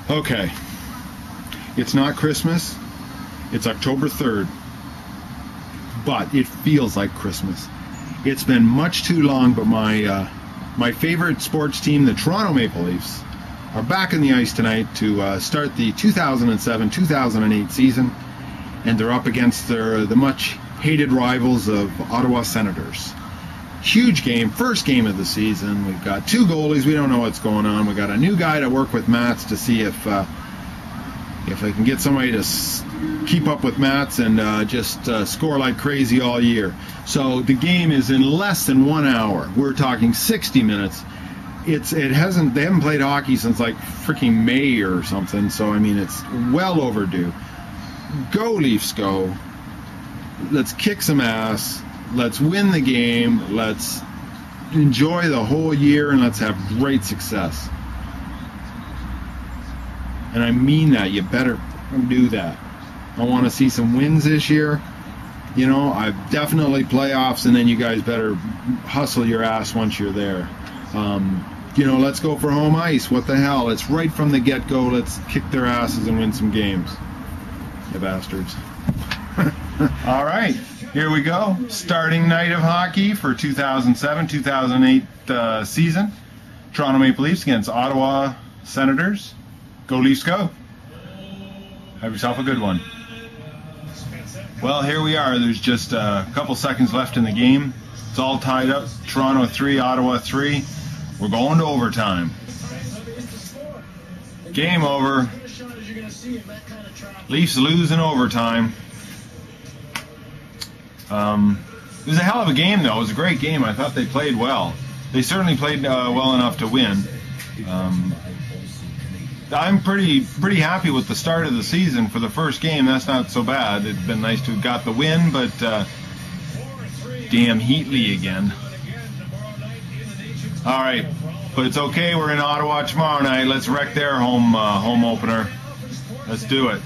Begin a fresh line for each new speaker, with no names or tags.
Okay, it's not Christmas, it's October 3rd, but it feels like Christmas. It's been much too long, but my favorite sports team, the Toronto Maple Leafs, are back in the ice tonight to start the 2007-2008 season, and they're up against the much hated rivals of Ottawa Senators. Huge game, first game of the season. We've got two goalies. We don't know what's going on. We've got a new guy to work with Mats to see if I can get somebody to keep up with Mats and just score like crazy all year. So the game is in less than 1 hour. We're talking 60 minutes. They haven't played hockey since like freaking May or something. So I mean, it's well overdue. Go Leafs, go! Let's kick some ass. Let's win the game, let's enjoy the whole year, and let's have great success. And I mean that. You better do that. I want to see some wins this year. You know, I've definitely playoffs, and then you guys better hustle your ass once you're there. You know, let's go for home ice. What the hell? It's right from the get-go. Let's kick their asses and win some games. You bastards. All right. Here we go. Starting night of hockey for 2007-2008 season. Toronto Maple Leafs against Ottawa Senators. Go Leafs, go. Have yourself a good one. Well, here we are. There's just a couple seconds left in the game. It's all tied up. Toronto 3, Ottawa 3. We're going to overtime. Game over. Leafs lose in overtime. It was a hell of a game, though. It was a great game. I thought they played well. They certainly played well enough to win. I'm pretty happy with the start of the season for the first game. That's not so bad. It'd been nice to have got the win, but damn Heatley again. All right, but it's okay. We're in Ottawa tomorrow night. Let's wreck their home opener. Let's do it.